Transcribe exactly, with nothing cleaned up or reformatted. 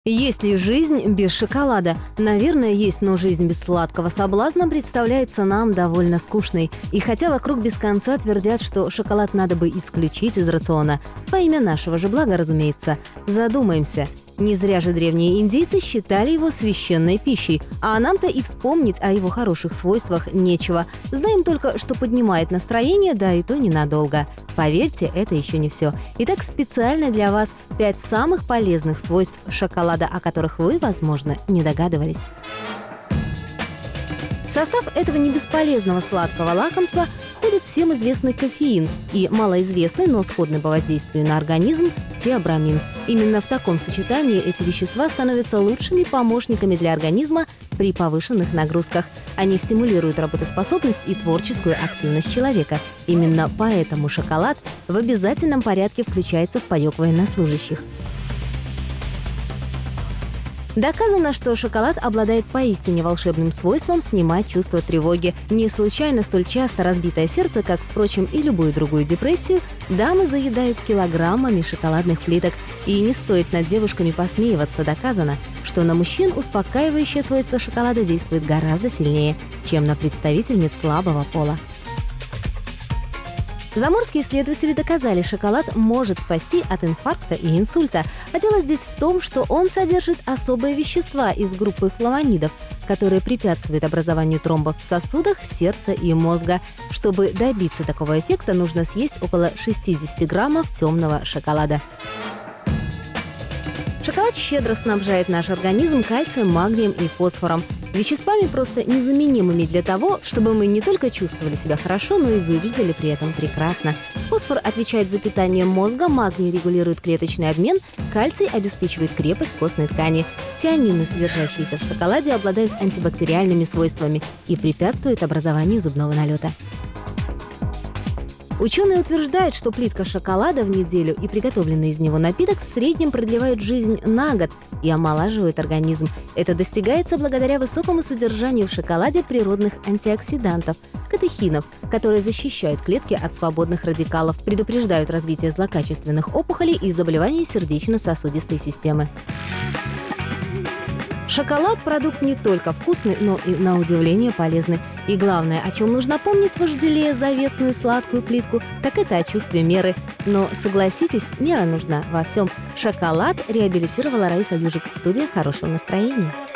Есть ли жизнь без шоколада? Наверное, есть, но жизнь без сладкого соблазна представляется нам довольно скучной. И хотя вокруг без конца твердят, что шоколад надо бы исключить из рациона, во имя нашего же блага, разумеется, задумаемся. Не зря же древние индейцы считали его священной пищей, а нам-то и вспомнить о его хороших свойствах нечего. Знаем только, что поднимает настроение, да и то ненадолго. Поверьте, это еще не все. Итак, специально для вас пять самых полезных свойств шоколада, о которых вы, возможно, не догадывались. В состав этого не бесполезного сладкого лакомства входит всем известный кофеин и малоизвестный, но сходный по воздействию на организм теобрамин. Именно в таком сочетании эти вещества становятся лучшими помощниками для организма при повышенных нагрузках. Они стимулируют работоспособность и творческую активность человека. Именно поэтому шоколад в обязательном порядке включается в паёк военнослужащих. Доказано, что шоколад обладает поистине волшебным свойством снимать чувство тревоги. Не случайно столь часто разбитое сердце, как, впрочем, и любую другую депрессию, дамы заедают килограммами шоколадных плиток. И не стоит над девушками посмеиваться. Доказано, что на мужчин успокаивающее свойство шоколада действует гораздо сильнее, чем на представительниц слабого пола. Заморские исследователи доказали, шоколад может спасти от инфаркта и инсульта. А дело здесь в том, что он содержит особые вещества из группы флавонидов, которые препятствуют образованию тромбов в сосудах, сердца и мозга. Чтобы добиться такого эффекта, нужно съесть около шестьдесят граммов темного шоколада. Шоколад щедро снабжает наш организм кальцием, магнием и фосфором. Веществами просто незаменимыми для того, чтобы мы не только чувствовали себя хорошо, но и выглядели при этом прекрасно. Фосфор отвечает за питание мозга, магний регулирует клеточный обмен, кальций обеспечивает крепость костной ткани. Тианины, содержащиеся в шоколаде, обладают антибактериальными свойствами и препятствуют образованию зубного налета. Ученые утверждают, что плитка шоколада в неделю и приготовленный из него напиток в среднем продлевают жизнь на год и омолаживают организм. Это достигается благодаря высокому содержанию в шоколаде природных антиоксидантов – катехинов, которые защищают клетки от свободных радикалов, предупреждают развитие злокачественных опухолей и заболеваний сердечно-сосудистой системы. Шоколад – продукт не только вкусный, но и, на удивление, полезный. И главное, о чем нужно помнить, вожделея заветную сладкую плитку, так это о чувстве меры. Но, согласитесь, мера нужна во всем. Шоколад реабилитировала Раиса Южик. Студия хорошего настроения.